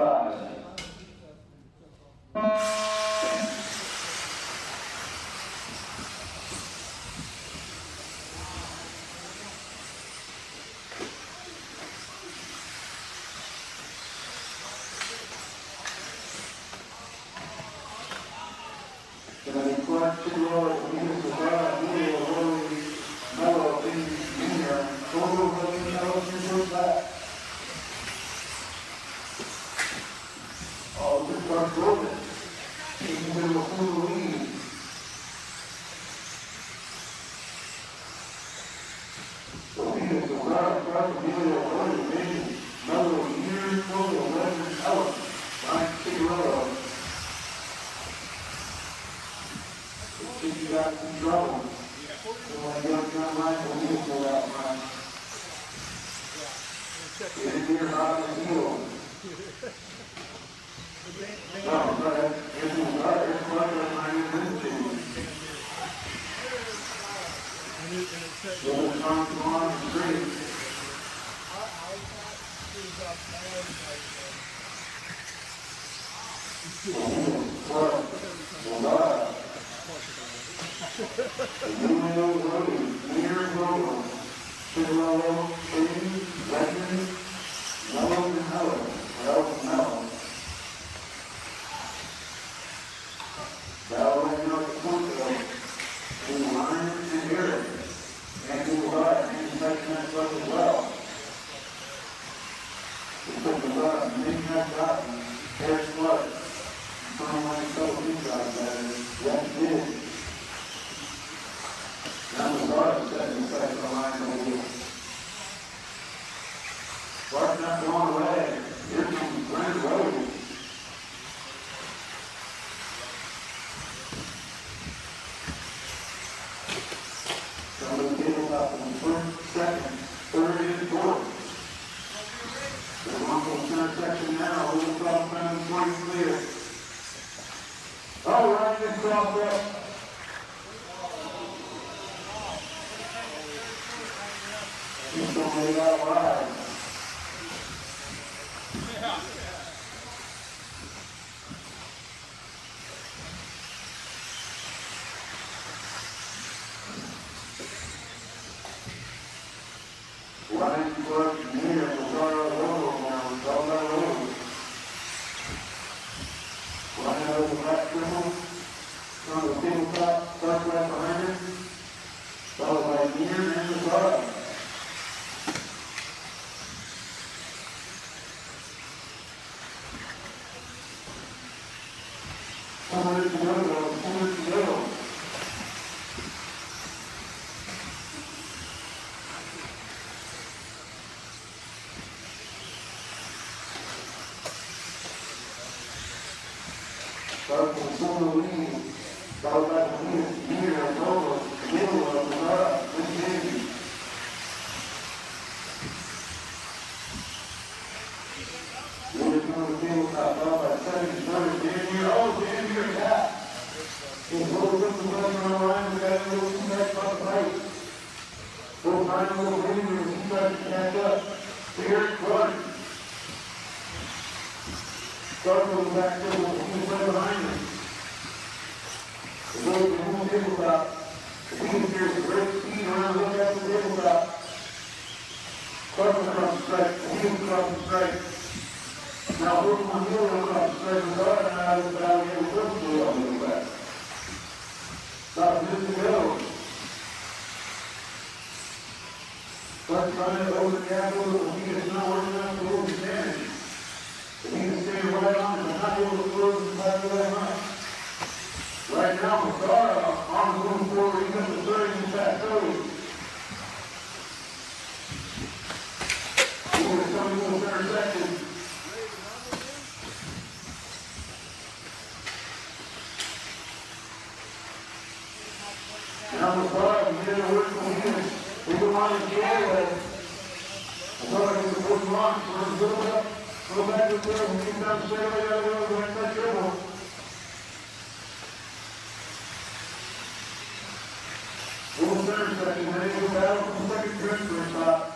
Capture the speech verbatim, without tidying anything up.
five. You got some trouble. You want to get up your line, we'll need to go out front. Get in here, out the heel. No, but it's a lot, it's like a minor minute. So it's on to on the street. Well, well, Illuminal Road, Mirror Road, Chilwell, Shady, Legend, Mellow and Mellow, Mellow Mellow. Ballard North Porto, in Line and Eric, and in Lot, and section as well. We took the lot, Midnight Cotton, Air Flood, from my fellow inside that is, yes, it is. Now the guard is setting aside the line over here. Guard's not going away. Here comes Grand Road. Some of the tables up in the first, second, third, and fourth. The one from center section now, a little cross down the point clear. All right, good cross up. He's going to lay out wide. Yeah. Ryan Clark near the Colorado Road now, Colorado Road. Ryan over the back triple. From the tabletop, start right behind him. Followed by near and the car. Somewhere to go, somewhere to go. Start from the corner lead, followed by the lead, near and over, middle of the rod, this baby. We're just going to feel followed by second, third, Dan here. Oh, Dan here, yeah. He's rolling up the pressure on the line, we got a little too much on the right. We'll find a little finger as he tries to catch up. Here it runs. Start from the back table, he's right behind him. The road to the tabletop. The team here is a great speed around, look at the tabletop. Start from across the strike, the team across the strike. Now, we're from the middle across the strike, and God and I was down here with us to go on the back. Stop just to go. Start trying to over the apple, the heat is not working out to hold his advantage. The heat is staying right on, but not able to close the back of that line. Right now, McCarr on the move forward, he's up to third in the back toes. He's going to come to the center section. Now McCarr, we get a word from him. We go on the airway. McCarr gets the first launch, so we're going to go up, go back to the third, we get down straight away, gotta go to the next dribble. Little center section, then they go battle for the second transfer spot.